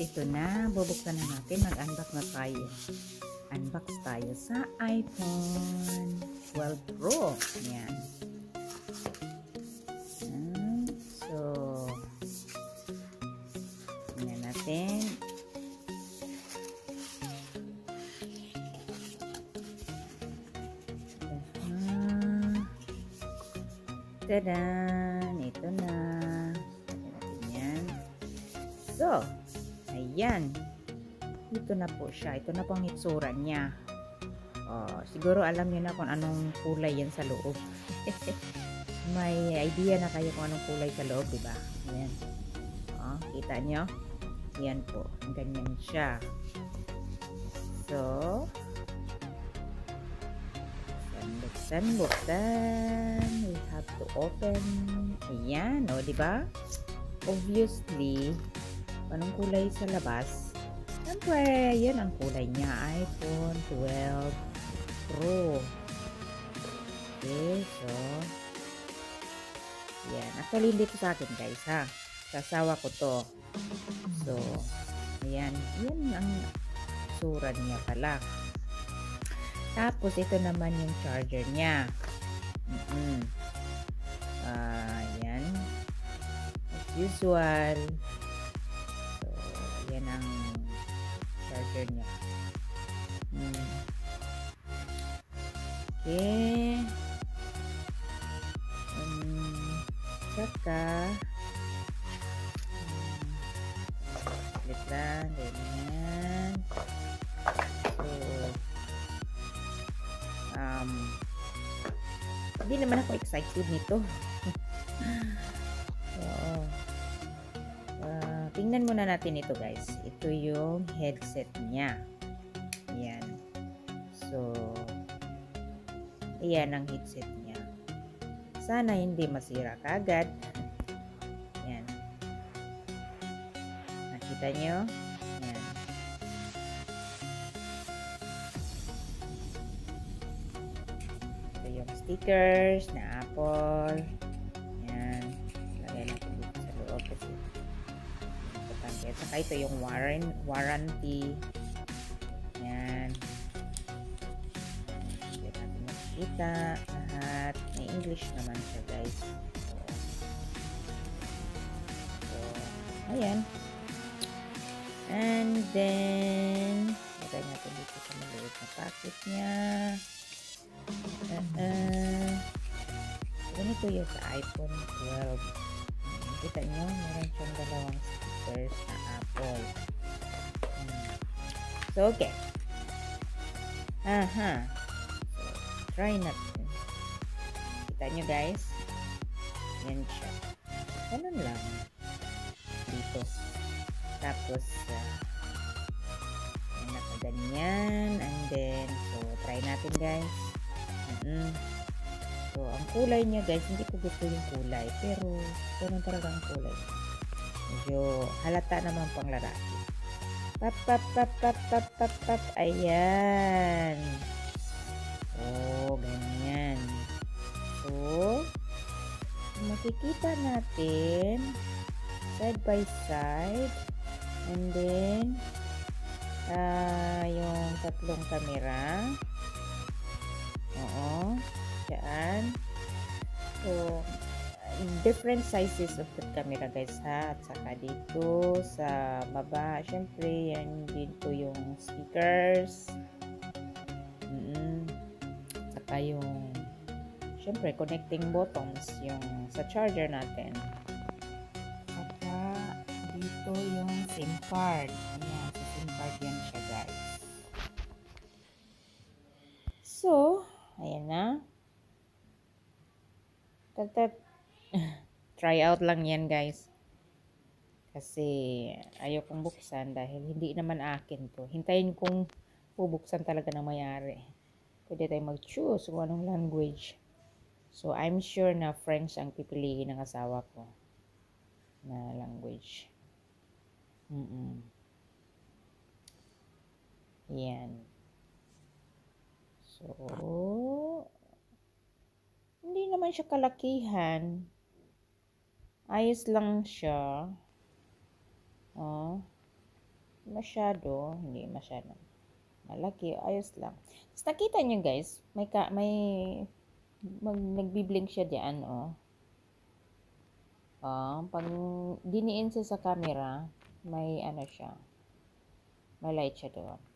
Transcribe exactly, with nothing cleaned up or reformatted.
ito na, bubuksan na natin. Mag-unbox na tayo. Unbox tayo sa iPhone twelve Pro. Yan. Yan. So, tingnan natin. Uh, Tadan! Ito na. So, ayan. Ito na po siya. Ito na po ang itsura niya. Oh, siguro alam niyo na kung anong kulay yan sa loob. May idea na kayo kung anong kulay sa loob, diba? Ayan. Oh, kita niyo? Yan po. Ganyan siya. So, buksan, buksan. We have to open. Ayan, o, oh, diba? Obviously, anong kulay sa labas? Siyempre, yan ang kulay niya. iPhone twelve Pro. Okay, so, yan. Actually, hindi ito sa akin, guys, ha? Sa asawa ko to. So, ayan. Yan ang sura niya pala. Tapos, ito naman yung charger niya. Mm-hmm. Uh, yan. As usual. Yan ang charger niya. Hmm. Okay. Um, saka um, ulit lang. Ganyan. So, um, hindi naman ako excited nito. So, tingnan muna natin ito, guys. Ito yung headset niya. Ayan. So, ayan ang headset niya. Sana hindi masira kagad. Ayan. Nakita nyo? Ayan. Ito yung stickers na Apple. Ayan. Lagay natin dito sa loob kasi at saka ito yung warran warranty. Yan. Hindi natin makikita lahat. May English naman siya, guys. So, so ayan. And then, lagay natin dito sa maliit na packet niya. Uh, uh, ganito yung sa iPhone twelve. Kita nyo, meron siyang dalawang stickers na Apple. Hmm. So, okay. Aha. So, try natin. Kita nyo, guys. Yan siya. Ganun lang. Dito. Tapos, uh, yan, nakaganyan. And then, so, try natin, guys. Mm-hmm. So, ang kulay niya, guys, hindi ko gusto yung kulay. Pero, ganun talaga ang kulay. Medyo halata naman pang lalaki. Pap, pap, pap, pap, pap, pap, pap. Ayan. Oh, ganyan. So, makikita natin side by side. And then, uh, yung tatlong camera. Oo. Yan. So, different sizes of the camera, guys, ha. At saka dito sa baba, syempre, yan dito yung speakers. Mm-hmm. Saka yung, syempre, connecting buttons yung sa charger natin. Saka dito yung SIM card. Ayan, sa SIM card yan siya, guys. So, ayan na. Tatat. Try out lang yan, guys. Kasi ayaw kong buksan dahil hindi naman akin to. Hintayin kong bubuksan talaga ng mayari. Pwede tayong mag-choose kung anong language. So, I'm sure na French ang pipiliin ng asawa ko na language. Mm-mm. Yan. So, hindi naman siya kalakihan. Ayos lang siya. Oh. masyado, hindi masyado malaki, ayos lang. Tapos nakita nyo guys, may ka, may mag, nagbi-blink siya diyan, oh. Ah, pag diniin siya sa camera, may ano siya, may light siya doon.